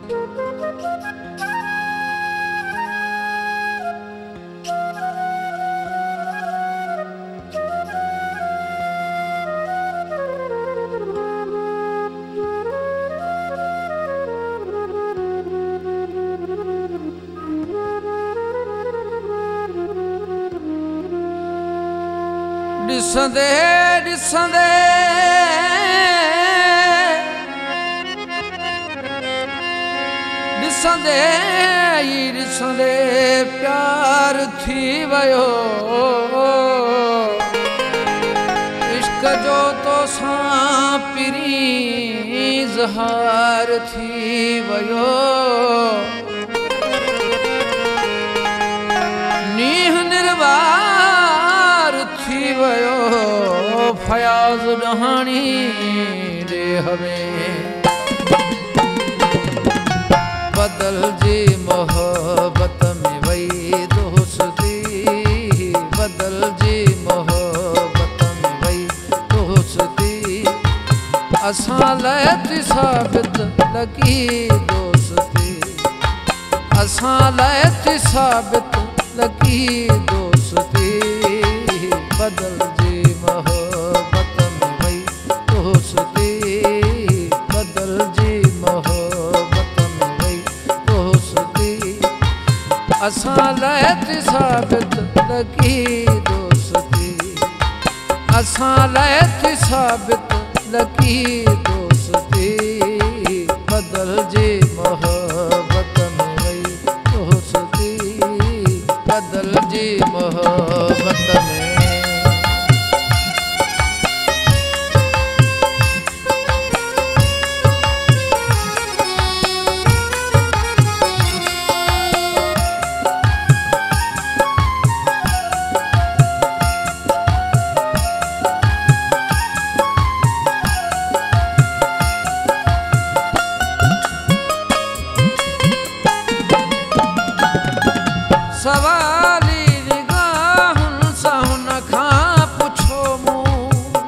दिसंदे दिसंदे दिसंदे दिसंदे प्यार थी वयो इश्क जो तो सांपिरी ज़हार थी वयो नीह निर्वार थी वयो फयाज डहानी दे हमें बदल जी मोहब्बत में वही दोस्ती बदल जी मोहब्बत में वही दोस्ती असां लाइ साबित लगी दोस्ती असां लाइ साबित लगी दोस्ती बदल जी मोहब्बत में वही दोस्ती बदल जी मोहब्बत में वही दोस्ती असां लाइ साबित लगी दोस्ती असां लाइ साबित लगी दोस्ती बदल जी मोहब्बत में वही दोस्ती बदल जी मोहब्बत में सवाली निगाहुन साहुन खां पुछो मूं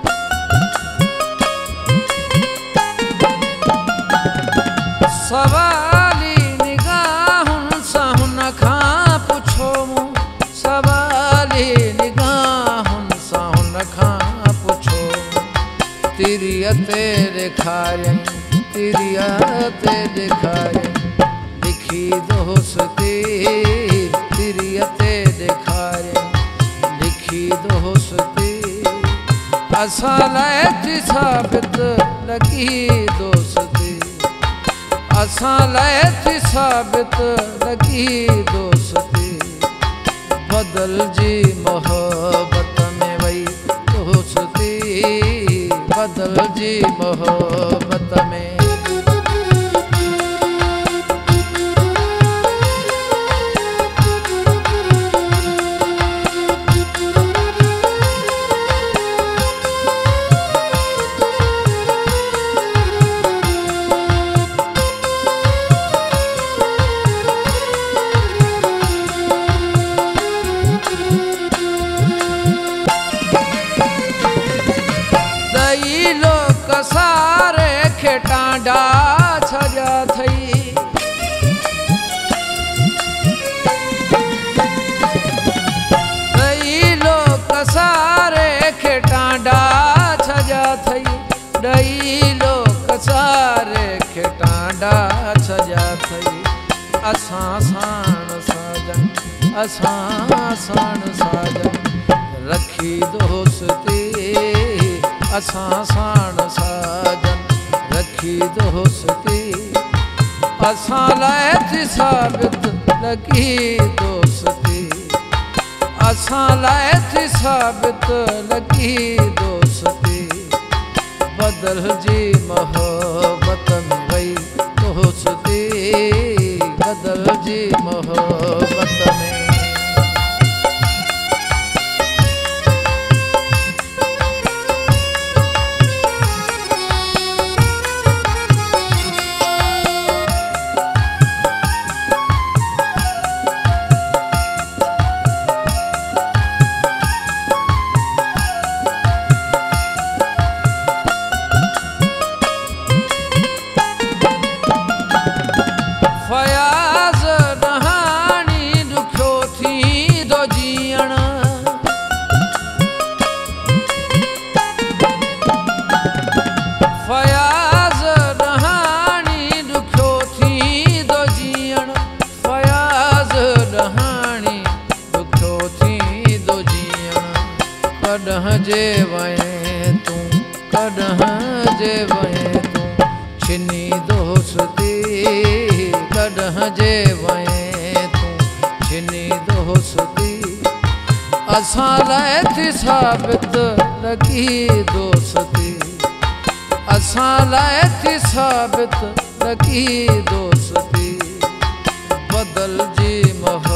सवाली निगाहुन साहुन खां पुछो मूं सवाली निगाहुन साहुन खां पुछो तिरिया ते ॾेखारे तिरिया ते ॾेखारे लिखी दोस्ती तिरियते ॾेखारे लिखी दोस्ती असां लाइ साबित लगी दोस्ती असां लाइ साबित लगी दोस्ती बदल जी मोहब्बत में वही दोस्ती बदल जी मोहब्बत में सारे खे टांडा छजा थई ॾई लोक सारे खे टांडा छजा थई ॾई लोक सारे खे टांडा छजा थई असां साण साजन असां साण साजन रखी दोस्ती असां साण साजन रखी दोस्ती असां लाइ साबित लगी दोस्ती असां लाइ साबित लगी दोस्ती बदल जी मोहब्बत में वही दोस्ती बदल जी मोहब्बत में छिनी दोस्ती कॾहिं जे वएं तूं छिनी दोस्ती असां लाइ थी साबित लॻी दोस्ती असां लाइ थी साबित लॻी दोस्ती बदल जी